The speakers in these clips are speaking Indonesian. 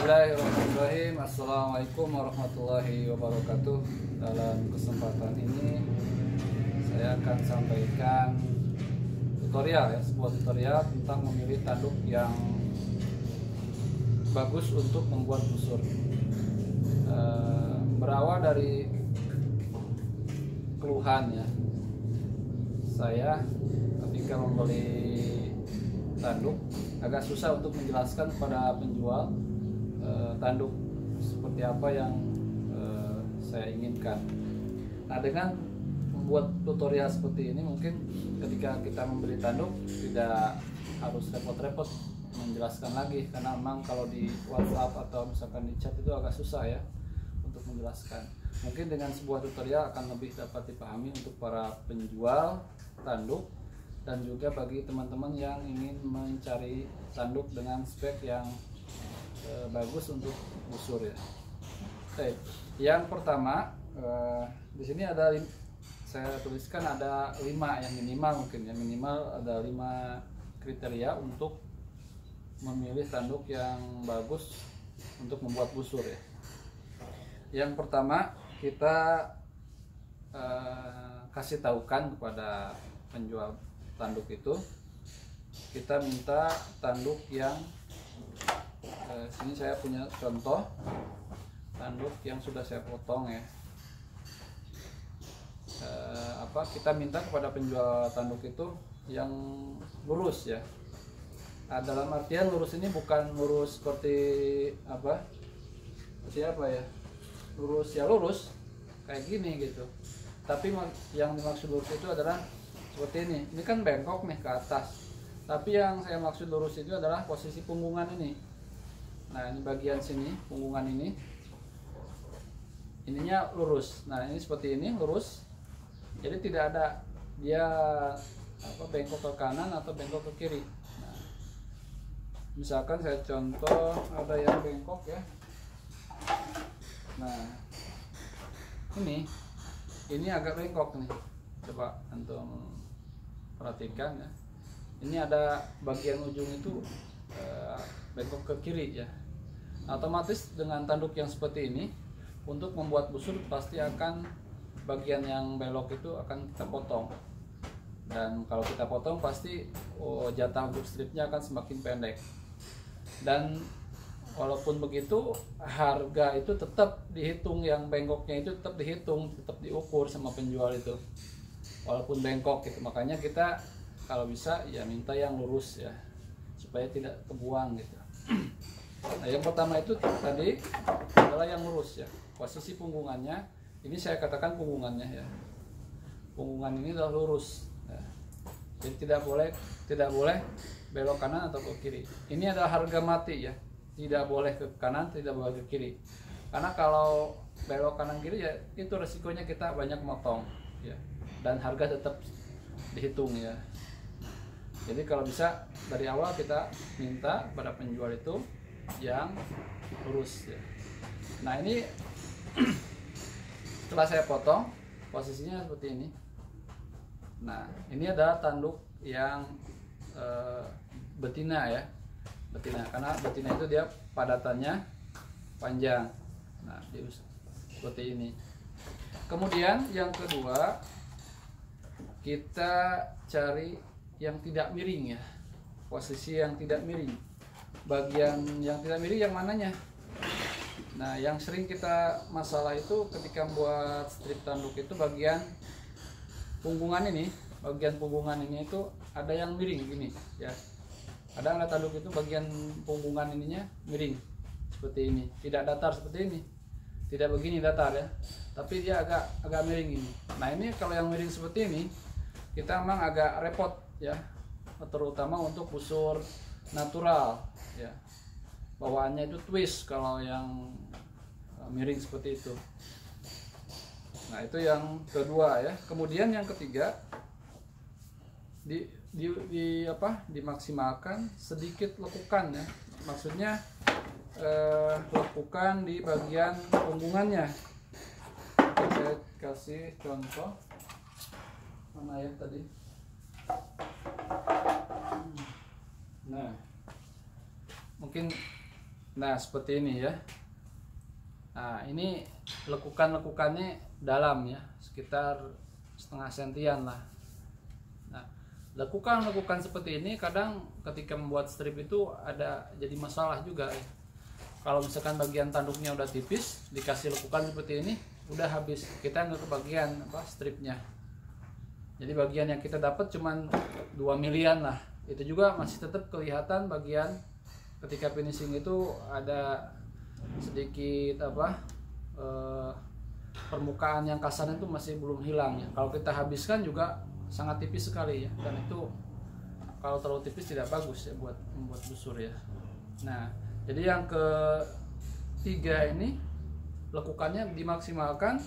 Bismillahirrahmanirrahim. Assalamualaikum warahmatullahi wabarakatuh. Dalam kesempatan ini saya akan sampaikan tutorial sebuah tutorial tentang memilih tanduk yang bagus untuk membuat busur. Berawal dari keluhan saya ketika membeli tanduk agak susah untuk menjelaskan kepada penjual tanduk seperti apa yang saya inginkan. Nah, dengan membuat tutorial seperti ini mungkin ketika kita membeli tanduk tidak harus repot-repot menjelaskan lagi, karena memang kalau di WhatsApp atau misalkan di chat itu agak susah untuk menjelaskan. Mungkin dengan sebuah tutorial akan lebih dapat dipahami untuk para penjual tanduk dan juga bagi teman-teman yang ingin mencari tanduk dengan spek yang bagus untuk busur Oke. Yang pertama di sini ada saya tuliskan ada 5 yang minimal, minimal ada 5 kriteria untuk memilih tanduk yang bagus untuk membuat busur Yang pertama kita kasih tahukan kepada penjual tanduk itu, kita minta tanduk yang sini saya punya contoh tanduk yang sudah saya potong kita minta kepada penjual tanduk itu yang lurus Nah, dalam artian lurus ini bukan lurus seperti lurus kayak gini gitu, tapi yang dimaksud lurus itu adalah seperti ini kan bengkok nih ke atas, tapi yang saya maksud lurus itu adalah posisi punggungan ini. Nah, ini bagian sini punggungan ininya lurus. Nah, ini seperti ini lurus, jadi tidak ada dia bengkok ke kanan atau bengkok ke kiri. Nah, misalkan saya contoh ada yang bengkok Nah, ini agak bengkok nih, coba antum perhatikan ini ada bagian ujung itu bengkok ke kiri Otomatis dengan tanduk yang seperti ini untuk membuat busur pasti akan bagian yang belok itu akan kita potong, dan kalau kita potong pasti jatah untuk stripnya akan semakin pendek. Dan walaupun begitu harga itu tetap dihitung, yang bengkoknya itu tetap dihitung, tetap diukur sama penjual itu walaupun bengkok Makanya kita kalau bisa minta yang lurus supaya tidak kebuang Nah, yang pertama itu tadi adalah yang lurus posisi punggungannya ini saya katakan punggungannya punggungan ini adalah lurus jadi tidak boleh belok kanan atau ke kiri. Ini adalah harga mati tidak boleh ke kanan, tidak boleh ke kiri, karena kalau belok kanan kiri itu resikonya kita banyak motong dan harga tetap dihitung Jadi kalau bisa dari awal kita minta pada penjual itu yang lurus Nah, ini setelah saya potong posisinya seperti ini. Nah, ini adalah tanduk yang betina betina, karena betina itu dia padatannya panjang. Nah, seperti ini. Kemudian yang kedua kita cari yang tidak miring posisi yang tidak miring. Bagian yang tidak miring yang mananya? Nah, yang sering kita masalah itu ketika buat strip tanduk itu bagian punggungan ini, itu ada yang miring gini Ada alat tanduk itu bagian punggungan ininya miring seperti ini, tidak datar seperti ini, tidak begini datar tapi dia agak miring ini. Nah, ini kalau yang miring seperti ini kita memang agak repot terutama untuk busur natural bawaannya itu twist kalau yang miring seperti itu. Nah, itu yang kedua Kemudian yang ketiga dimaksimalkan sedikit lekukan maksudnya lekukan di bagian punggungannya. Saya kasih contoh mana tadi. Nah, mungkin Nah seperti ini ya. Nah ini lekukannya dalam ya, sekitar setengah sentian lah. Nah lekukan seperti ini kadang ketika membuat strip itu ada jadi masalah juga ya. Kalau misalkan bagian tanduknya udah tipis, dikasih lekukan seperti ini, udah habis, kita nggak kebagian stripnya. Jadi bagian yang kita dapat cuman 2 milian lah. Itu juga masih tetap kelihatan bagian ketika finishing itu ada sedikit permukaan yang kasar itu masih belum hilang ya. Kalau kita habiskan juga sangat tipis sekali ya, dan itu kalau terlalu tipis tidak bagus ya buat membuat busur ya. Nah jadi yang ketiga ini lekukannya dimaksimalkan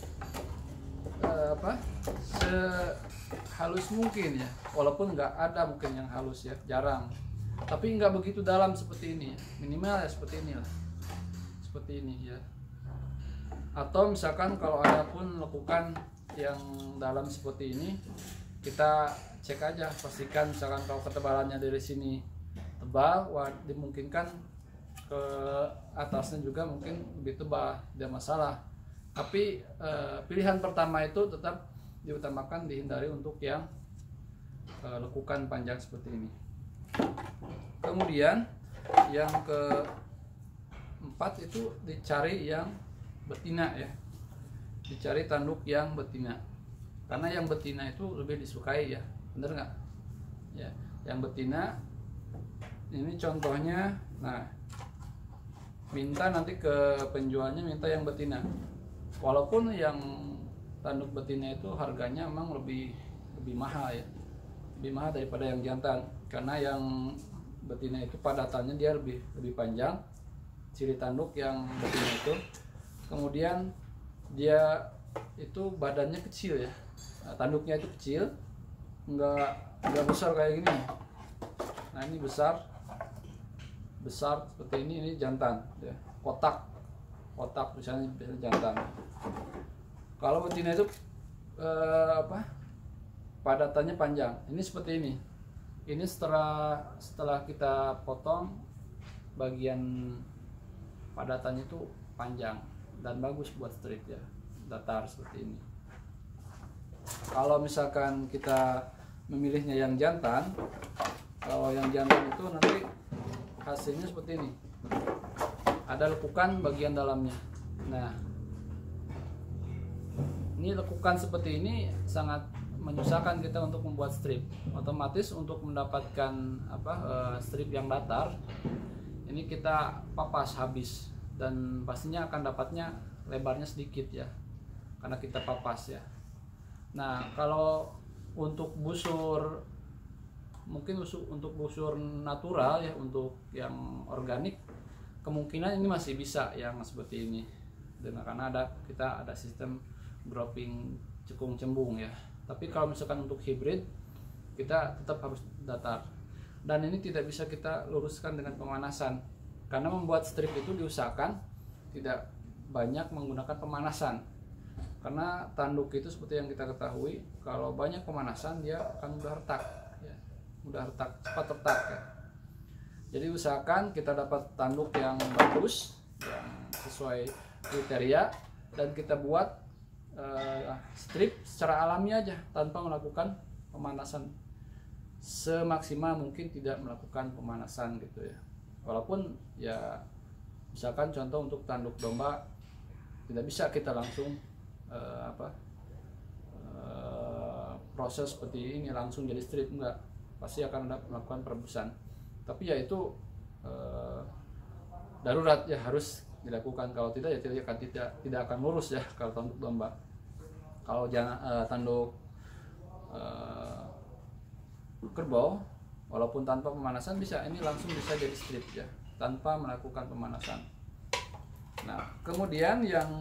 sehalus mungkin ya, walaupun nggak ada mungkin yang halus ya, jarang, tapi nggak begitu dalam seperti ini ya. Minimal ya seperti ini lah, seperti ini ya. Atau misalkan kalau ada pun lekukan yang dalam seperti ini, kita cek aja, pastikan misalkan kalau ketebalannya dari sini tebal, dimungkinkan ke atasnya juga mungkin lebih tebal, tidak masalah. Tapi pilihan pertama itu tetap diutamakan, dihindari untuk yang lekukan panjang seperti ini. Kemudian yang keempat itu dicari yang betina ya, dicari tanduk yang betina, karena yang betina itu lebih disukai ya, bener nggak ya? Yang betina ini contohnya, nah minta nanti ke penjualnya minta yang betina, walaupun yang tanduk betina itu harganya memang lebih mahal ya, lebih mahal daripada yang jantan, karena yang betina itu padatannya dia lebih panjang, ciri tanduk yang betina itu. Kemudian dia itu badannya kecil ya, nah, tanduknya itu kecil, nggak besar kayak gini. Nah ini besar seperti ini jantan ya, kotak misalnya jantan. Kalau betina itu padatannya panjang, ini seperti ini. Ini setelah kita potong, bagian padatannya itu panjang dan bagus buat strip ya, datar seperti ini. Kalau misalkan kita memilihnya yang jantan, kalau yang jantan itu nanti hasilnya seperti ini, ada lekukan bagian dalamnya. Nah ini lekukan seperti ini sangat menyusahkan kita untuk membuat strip. Otomatis untuk mendapatkan strip yang datar, ini kita papas habis, dan pastinya akan dapatnya lebarnya sedikit ya, karena kita papas ya. Nah kalau untuk busur, mungkin untuk busur natural ya, untuk yang organik, kemungkinan ini masih bisa yang seperti ini, karena kita ada sistem dropping cekung cembung ya. Tapi kalau misalkan untuk hybrid, kita tetap harus datar, dan ini tidak bisa kita luruskan dengan pemanasan, karena membuat strip itu diusahakan tidak banyak menggunakan pemanasan, karena tanduk itu seperti yang kita ketahui, kalau banyak pemanasan dia akan mudah retak ya, cepat retak ya. Jadi usahakan kita dapat tanduk yang bagus, yang sesuai kriteria, dan kita buat strip secara alami aja tanpa melakukan pemanasan, semaksimal mungkin tidak melakukan pemanasan gitu ya. Walaupun ya misalkan contoh untuk tanduk domba, tidak bisa kita langsung proses seperti ini langsung jadi strip, enggak, pasti akan ada melakukan perebusan. Tapi ya itu darurat ya, harus dilakukan, kalau tidak ya tidak akan lurus ya kalau tanduk domba. Kalau tanduk kerbau, walaupun tanpa pemanasan bisa, ini langsung bisa jadi strip ya tanpa melakukan pemanasan. Nah kemudian yang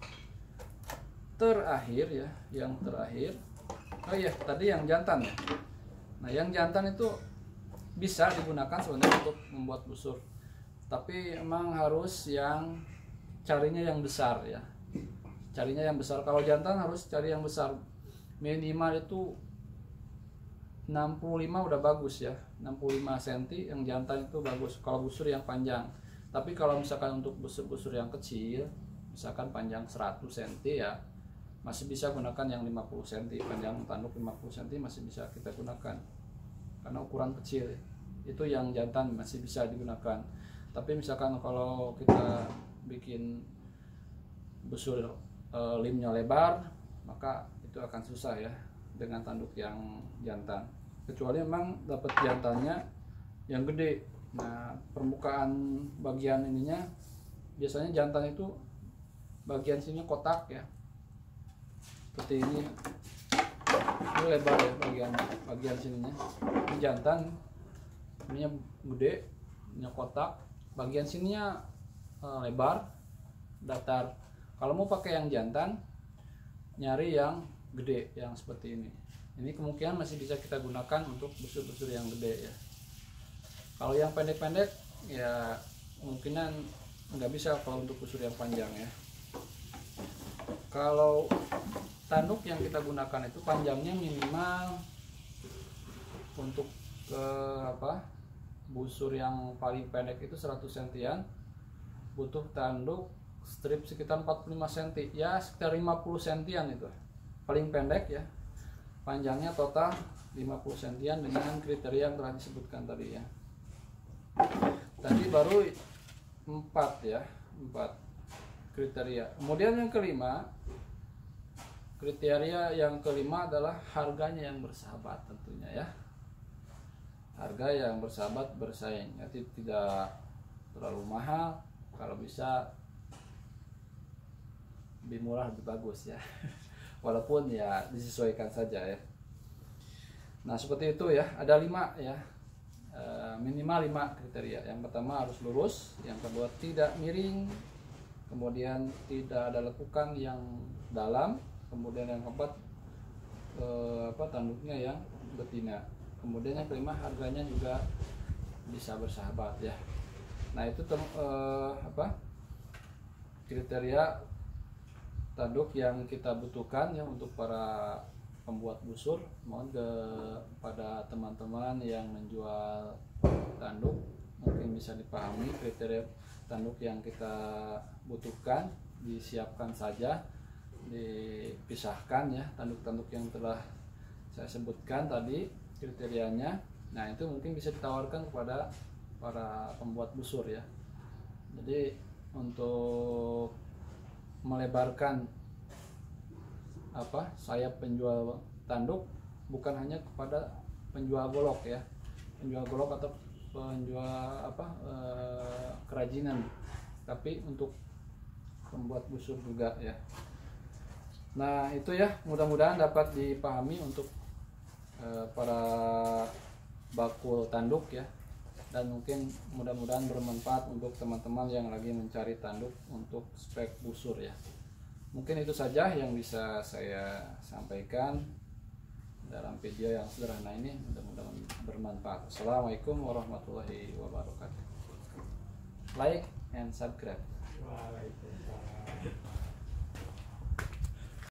terakhir ya, oh iya tadi yang jantan ya. Nah yang jantan itu bisa digunakan sebenarnya untuk membuat busur, tapi emang harus yang carinya yang besar ya, carinya yang besar. Kalau jantan harus cari yang besar, minimal itu 65 udah bagus ya, 65 cm yang jantan itu bagus kalau busur yang panjang. Tapi kalau misalkan untuk busur-busur yang kecil, misalkan panjang 100 cm ya masih bisa gunakan yang 50 cm, panjang tanduk 50 cm masih bisa kita gunakan karena ukuran kecil. Itu yang jantan masih bisa digunakan. Tapi misalkan kalau kita bikin busur limnya lebar, maka itu akan susah ya dengan tanduk yang jantan, kecuali memang dapat jantannya yang gede. Nah, permukaan bagian ininya biasanya jantan itu bagian sini kotak ya, seperti ini lebar ya bagian sininya. Ini jantan, ininya gede, ininya kotak, bagian sininya lebar, datar. Kalau mau pakai yang jantan, nyari yang gede, yang seperti ini. Ini kemungkinan masih bisa kita gunakan untuk busur-busur yang gede ya. Kalau yang pendek-pendek ya kemungkinan nggak bisa kalau untuk busur yang panjang ya. Kalau tanduk yang kita gunakan itu panjangnya minimal untuk busur yang paling pendek itu 100 cm, butuh tanduk strip sekitar 45 cm ya, sekitar 50 cm itu paling pendek ya. Panjangnya total 50 cm dengan kriteria yang telah disebutkan tadi ya. Tadi baru 4 ya, 4 kriteria. Kemudian yang kelima, kriteria yang kelima adalah harganya yang bersahabat tentunya ya. Harga yang bersahabat bersaing, jadi tidak terlalu mahal, kalau bisa lebih murah lebih bagus ya. Walaupun ya disesuaikan saja ya. Nah seperti itu ya, ada 5 ya, minimal 5 kriteria. Yang pertama harus lurus, yang kedua tidak miring, kemudian tidak ada lekukan yang dalam, kemudian yang keempat tanduknya yang betina, kemudian yang kelima harganya juga bisa bersahabat ya. Nah itu kriteria tanduk yang kita butuhkan ya untuk para pembuat busur. Mohon kepada teman-teman yang menjual tanduk mungkin bisa dipahami kriteria tanduk yang kita butuhkan, disiapkan saja, dipisahkan ya tanduk-tanduk yang telah saya sebutkan tadi kriterianya. Nah itu mungkin bisa ditawarkan kepada para pembuat busur ya. Jadi untuk melebarkan sayap penjual tanduk bukan hanya kepada penjual golok ya, penjual golok atau penjual kerajinan, tapi untuk pembuat busur juga ya. Nah itu ya, mudah-mudahan dapat dipahami untuk para bakul tanduk ya, dan mungkin mudah-mudahan bermanfaat untuk teman-teman yang lagi mencari tanduk untuk spek busur ya. Mungkin itu saja yang bisa saya sampaikan dalam video yang sederhana ini, mudah-mudahan bermanfaat. Assalamualaikum warahmatullahi wabarakatuh. Like and subscribe. Waalaikumsalam.